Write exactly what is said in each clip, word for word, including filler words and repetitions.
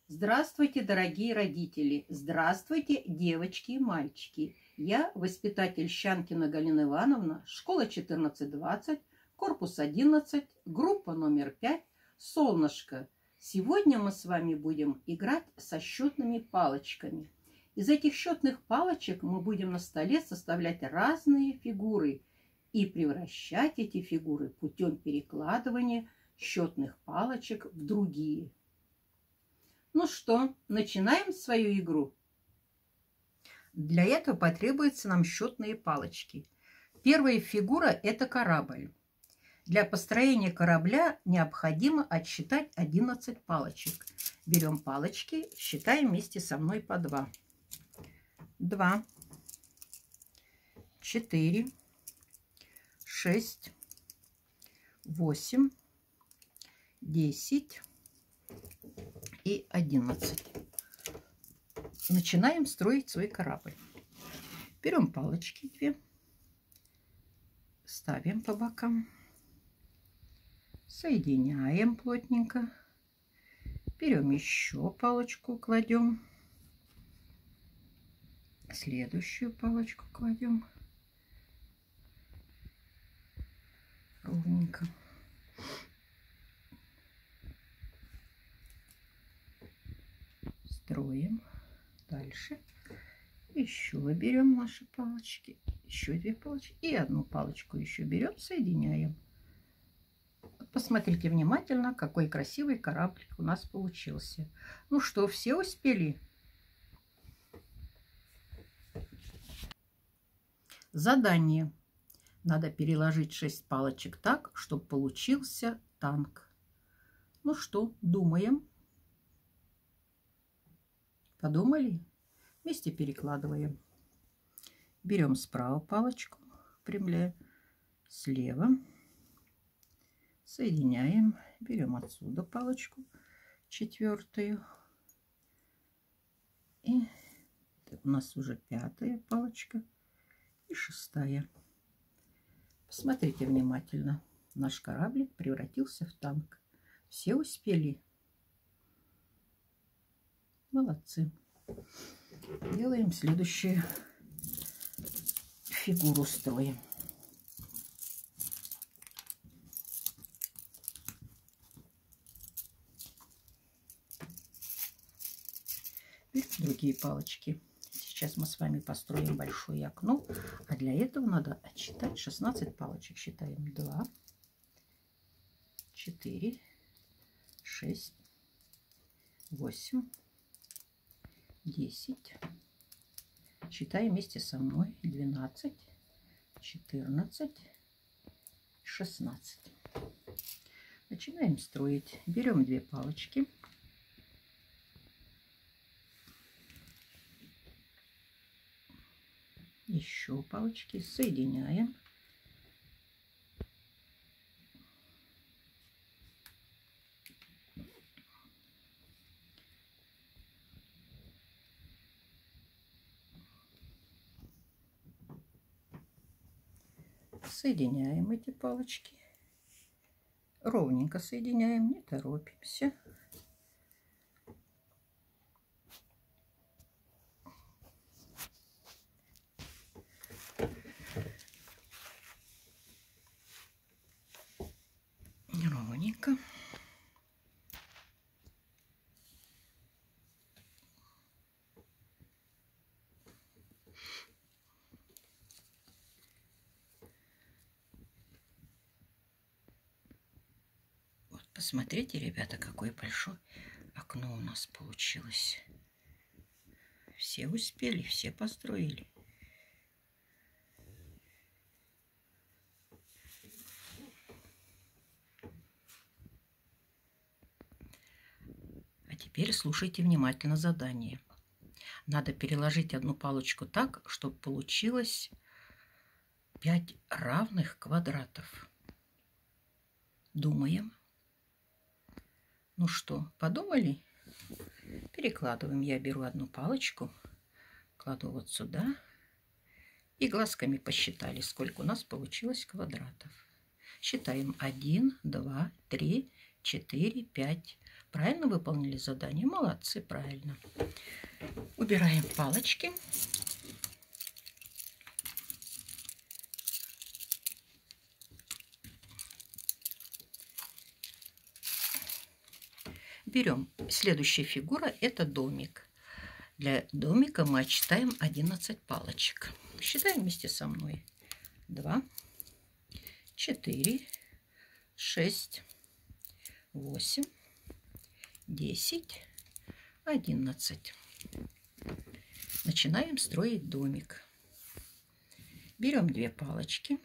Здравствуйте, дорогие родители! Здравствуйте, девочки и мальчики! Я воспитатель Щанкина Галина Ивановна, школа четырнадцать двадцать, корпус одиннадцать, группа номер пять, солнышко. Сегодня мы с вами будем играть со счетными палочками. Из этих счетных палочек мы будем на столе составлять разные фигуры и превращать эти фигуры путем перекладывания счетных палочек в другие. Ну что, начинаем свою игру? Для этого потребуются нам счетные палочки. Первая фигура – это корабль. Для построения корабля необходимо отсчитать одиннадцать палочек. Берем палочки, считаем вместе со мной по два. два, четыре, шесть, восемь, десять и одиннадцать. Начинаем строить свой корабль. Берем палочки две, ставим по бокам, соединяем плотненько, берем еще палочку, кладем, следующую палочку кладем ровненько. Строим дальше. Еще берем наши палочки, еще две палочки и одну палочку еще берем, соединяем. Посмотрите внимательно, какой красивый кораблик у нас получился. Ну что, все успели? Задание. Надо переложить шесть палочек так, чтобы получился танк. Ну что, думаем? Подумали? Вместе перекладываем. Берем справа палочку, выпрямляем, слева, соединяем, берем отсюда палочку, четвертую. И у нас уже пятая палочка и шестая. Посмотрите внимательно. Наш кораблик превратился в танк. Все успели? Молодцы. Делаем следующую фигуру, строим. Берем другие палочки. Сейчас мы с вами построим большое окно, а для этого надо отсчитать шестнадцать палочек. Считаем два, четыре, шесть, восемь, десять. Считаем вместе со мной. двенадцать, четырнадцать, шестнадцать. Начинаем строить. Берем две палочки. Еще палочки. Соединяем. Соединяем эти палочки. Ровненько соединяем, не торопимся. Ровненько. Посмотрите, ребята, какое большое окно у нас получилось. Все успели, все построили. А теперь слушайте внимательно задание. Надо переложить одну палочку так, чтобы получилось пять равных квадратов. Думаем. Ну что, подумали? Перекладываем. Я беру одну палочку, кладу вот сюда. И глазками посчитали, сколько у нас получилось квадратов. Считаем один, два, три, четыре, пять. Правильно выполнили задание? Молодцы, правильно. Убираем палочки. Берем. Следующая фигура – это домик. Для домика мы отсчитаем одиннадцать палочек. Считаем вместе со мной. два, четыре, шесть, восемь, десять, одиннадцать. Начинаем строить домик. Берем две палочки,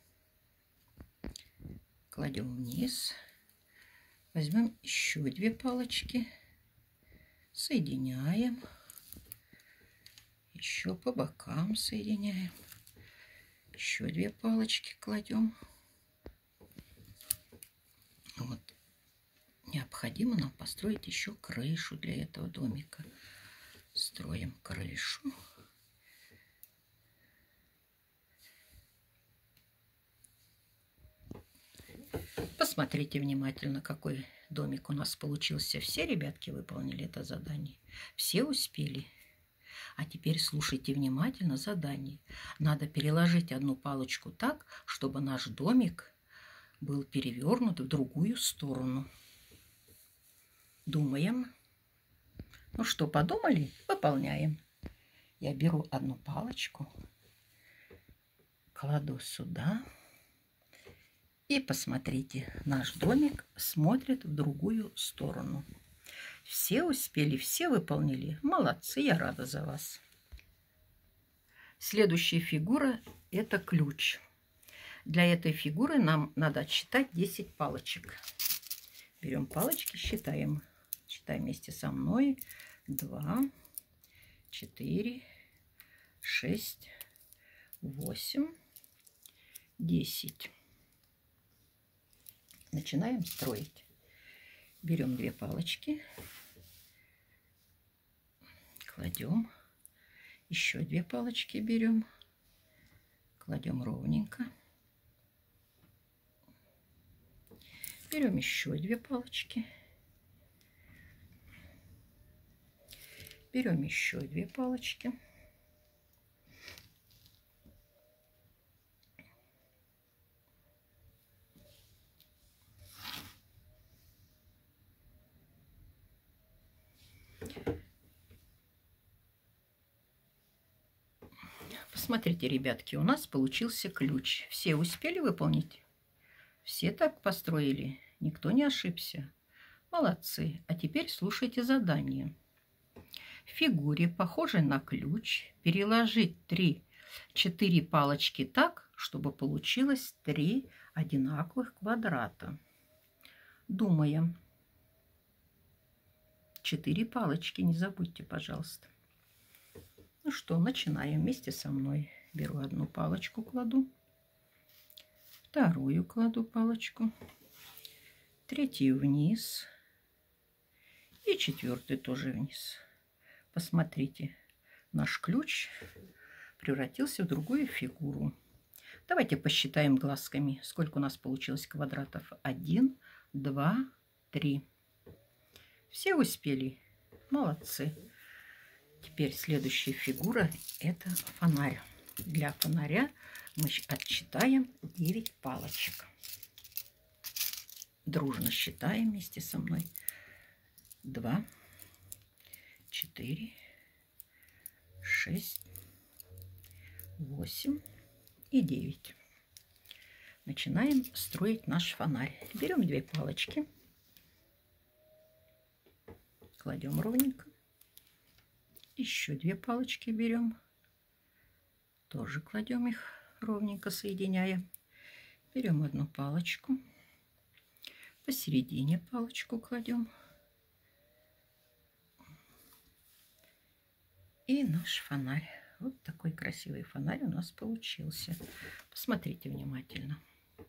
кладем вниз. Возьмем еще две палочки, соединяем, еще по бокам соединяем, еще две палочки кладем. Вот. Необходимо нам построить еще крышу для этого домика. Строим крышу. Посмотрите внимательно, какой домик у нас получился. Все ребятки выполнили это задание. Все успели. А теперь слушайте внимательно задание. Надо переложить одну палочку так, чтобы наш домик был перевернут в другую сторону. Думаем. Ну что, подумали? Выполняем. Я беру одну палочку, кладу сюда. И посмотрите, наш домик смотрит в другую сторону. Все успели, все выполнили. Молодцы, я рада за вас. Следующая фигура – это ключ. Для этой фигуры нам надо отсчитать десять палочек. Берем палочки, считаем. Считаем вместе со мной. два, четыре, шесть, восемь, десять. Начинаем строить. Берем две палочки, кладем, еще две палочки берем, кладем ровненько. Берем еще две палочки, берем еще две палочки. Посмотрите, ребятки, у нас получился ключ. Все успели выполнить? Все так построили? Никто не ошибся? Молодцы. А теперь слушайте задание. В фигуре, похожей на ключ, переложить три-четыре палочки так, чтобы получилось три одинаковых квадрата. Думаем. четыре палочки, не забудьте, пожалуйста. Ну что, начинаем вместе со мной. Беру одну палочку, кладу. Вторую кладу палочку. Третью вниз. И четвертую тоже вниз. Посмотрите, наш ключ превратился в другую фигуру. Давайте посчитаем глазками, сколько у нас получилось квадратов. Один, два, три. Все успели? Молодцы. Теперь следующая фигура – это фонарь. Для фонаря мы отсчитаем девять палочек. Дружно считаем вместе со мной. два, четыре, шесть, восемь и девять. Начинаем строить наш фонарь. Берем две палочки. Кладем ровненько. Еще две палочки берем. Тоже кладем их ровненько, соединяя. Берем одну палочку. Посередине палочку кладем. И наш фонарь. Вот такой красивый фонарь у нас получился. Посмотрите внимательно.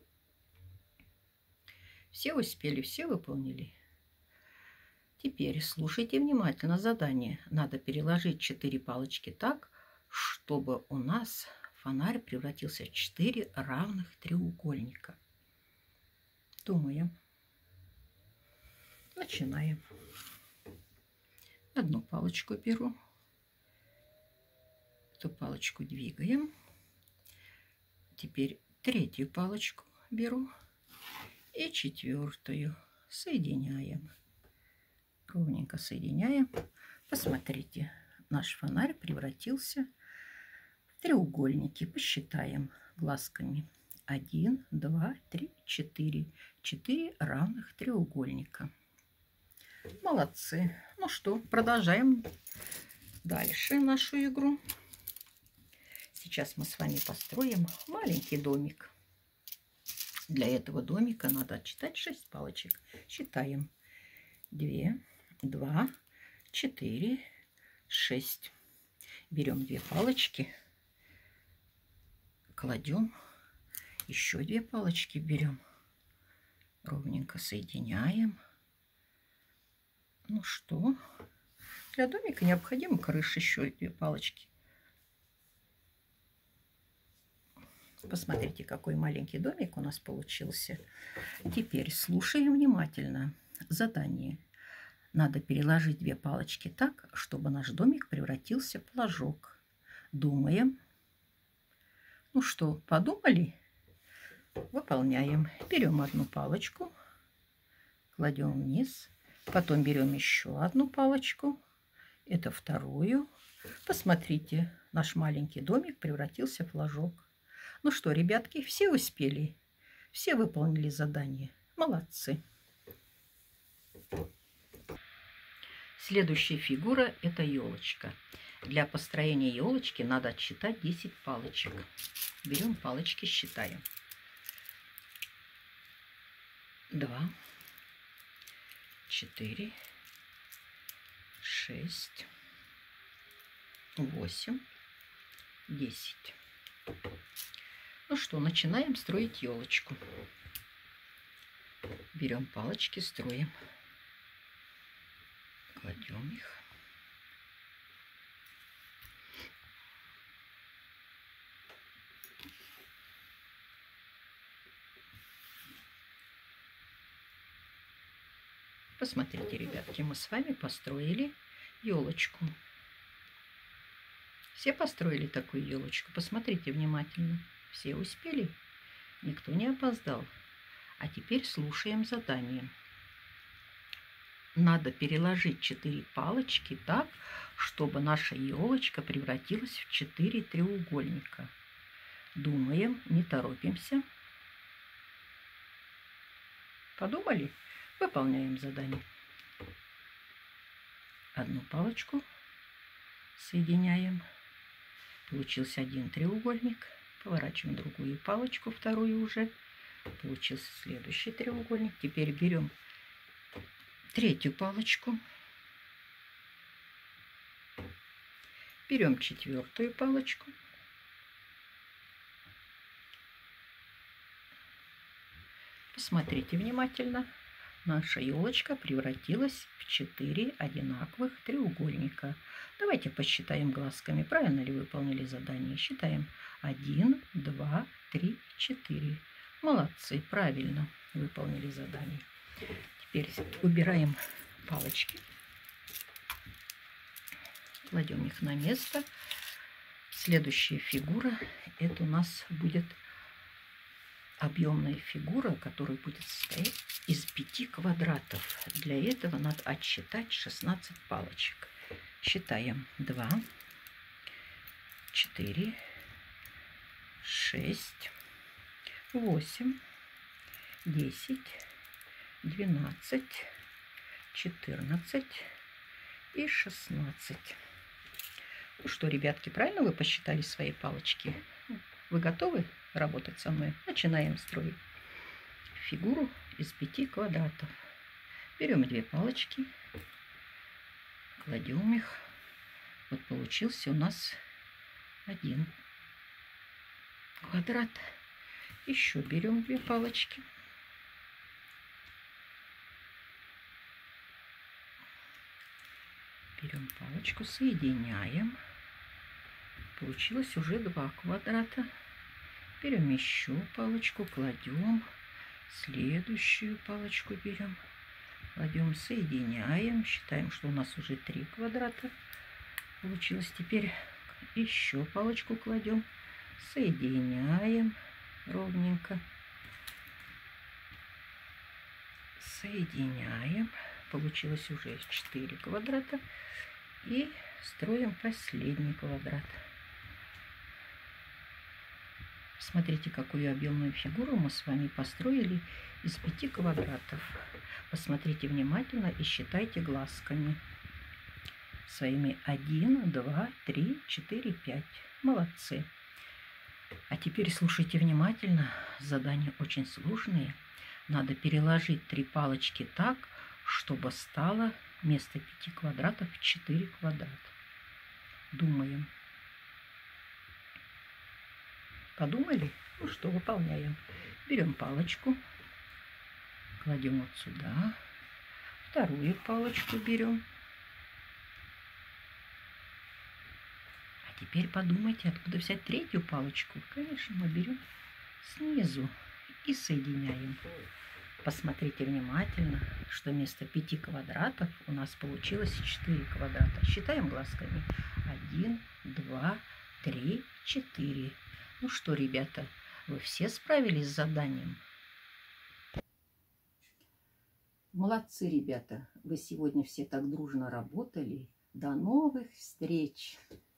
Все успели, все выполнили. Теперь слушайте внимательно задание. Надо переложить четыре палочки так, чтобы у нас фонарь превратился в четыре равных треугольника. Думаем. Начинаем. Одну палочку беру. Эту палочку двигаем. Теперь третью палочку беру. И четвертую. Соединяем. Ровненько соединяем. Посмотрите, наш фонарь превратился в треугольники. Посчитаем глазками. Один, два, три, четыре. Четыре равных треугольника. Молодцы. Ну что, продолжаем дальше нашу игру. Сейчас мы с вами построим маленький домик. Для этого домика надо отсчитать шесть палочек. Считаем. Две, два, четыре, шесть. Берем две палочки, кладем. Еще две палочки берем. Ровненько соединяем. Ну что, для домика необходима крыша, еще две палочки. Посмотрите, какой маленький домик у нас получился. Теперь слушаем внимательно. Задание. Надо переложить две палочки так, чтобы наш домик превратился в флажок. Думаем. Ну что, подумали? Выполняем. Берем одну палочку, кладем вниз. Потом берем еще одну палочку. Это вторую. Посмотрите, наш маленький домик превратился в флажок. Ну что, ребятки, все успели? Все выполнили задание? Молодцы. Следующая фигура – это елочка. Для построения елочки надо отсчитать десять палочек. Берем палочки, считаем. Два. Четыре, шесть, восемь, десять. Ну что, начинаем строить елочку. Берем палочки, строим. Кладем их. Посмотрите, ребятки, мы с вами построили елочку. Все построили такую елочку? Посмотрите внимательно. Все успели? Никто не опоздал. А теперь слушаем задание. Надо переложить четыре палочки так, чтобы наша елочка превратилась в четыре треугольника. Думаем, не торопимся. Подумали? Выполняем задание. Одну палочку соединяем. Получился один треугольник. Поворачиваем другую палочку, вторую уже. Получился следующий треугольник. Теперь берем третью палочку. Берем четвертую палочку. Посмотрите внимательно. Наша елочка превратилась в четыре одинаковых треугольника. Давайте посчитаем глазками, правильно ли выполнили задание. Считаем. один, два, три, четыре. Молодцы, правильно выполнили задание. Теперь убираем палочки. Кладем их на место. Следующая фигура, это у нас будет объемная фигура, которая будет состоять из пяти квадратов. Для этого надо отсчитать шестнадцать палочек. Считаем. два, четыре, шесть, восемь, десять, двенадцать, четырнадцать и шестнадцать. Ну что, ребятки, правильно вы посчитали свои палочки? Вы готовы работать со мной? Начинаем строить фигуру из пяти квадратов. Берем две палочки, кладем их. Вот получился у нас один квадрат. Еще берем две палочки. Берем палочку, соединяем. Получилось уже два квадрата. Берем еще палочку, кладем. Следующую палочку берем. Кладем, соединяем. Считаем, что у нас уже три квадрата получилось. Теперь еще палочку кладем. Соединяем ровненько. Соединяем. Получилось уже четыре квадрата. И строим последний квадрат. Смотрите, какую объемную фигуру мы с вами построили из пяти квадратов. Посмотрите внимательно и считайте глазками. Своими один, два, три, четыре, пять. Молодцы. А теперь слушайте внимательно. Задания очень сложные. Надо переложить три палочки так, чтобы стало вместо пяти квадратов четыре квадрата. Думаем. Подумали? Ну что, выполняем. Берем палочку, кладем вот сюда. Вторую палочку берем. А теперь подумайте, откуда взять третью палочку. Конечно, мы берем снизу и соединяем. Посмотрите внимательно, что вместо пяти квадратов у нас получилось четыре квадрата. Считаем глазками. Один, два, три, четыре. Ну что, ребята, вы все справились с заданием? Молодцы, ребята. Вы сегодня все так дружно работали. До новых встреч!